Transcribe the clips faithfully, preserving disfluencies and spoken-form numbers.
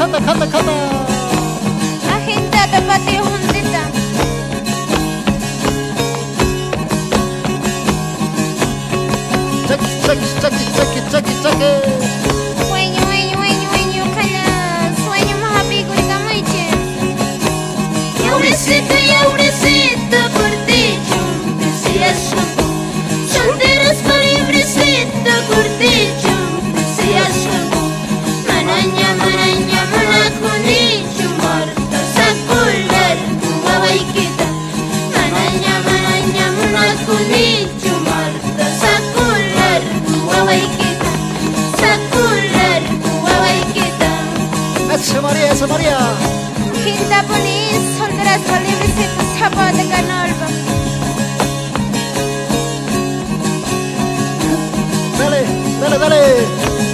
canta, canta, canta. Agenda tapate juntita. Chaki, chaki, chaki, chaki, chaki, chaki. Sueño, sueño, sueño, sueño, cala. Sueño más apico y camache. Yaurecito, yaurecito, por ti yo decía shampoo. Solteras pa' librecito, por ti yo decía shampoo. Maraña, maraña, manacunicho, muerta, sacular, guabaiquita. Maraña, maraña, manacunicho, muerta, sacular, guabaiquita. Sacular, guabaiquita. Eso María, eso María. Agenda ponis, solteras pa' librecito, zapata canolva. Dale, dale, dale.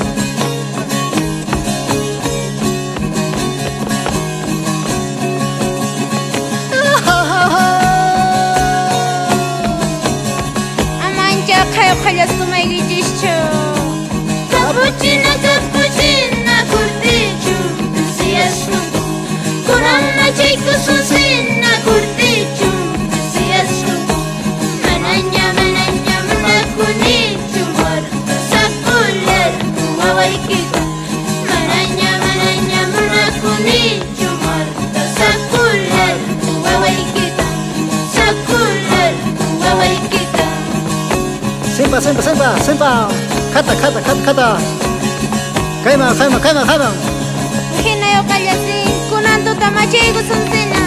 Amancha kayo kaya sumaygijischo. Capuchina, capuchina, curticho, decía shampoo. Corona, chico, susina, curticho, decía shampoo. Manaña, manaña, manacunicho, muerta, sacular, guabaiquita. Manaña, manaña, manacunicho, muerta, sacular, guabaiquita. Sacular, guabaiquita. Sempa, sempa, sempa, sempa. Canta, canta, canta, canta. Caima, caima, caima, caima. Agenda yo kaya sin, kunando tamache ko sunsina.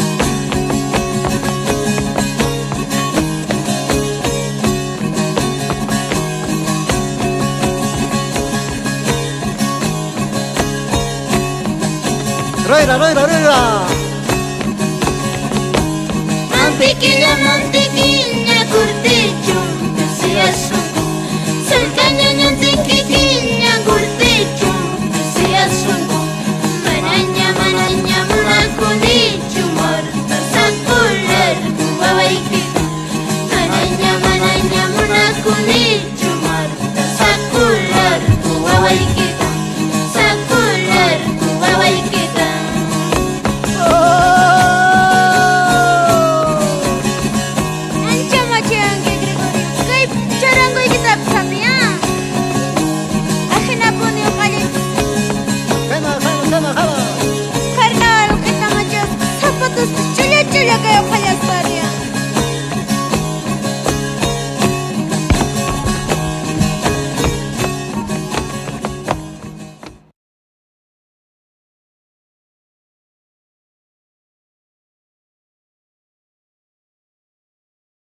Roira, roira, roira. Mantequilla, mantequilla, curticho, decía shampoo.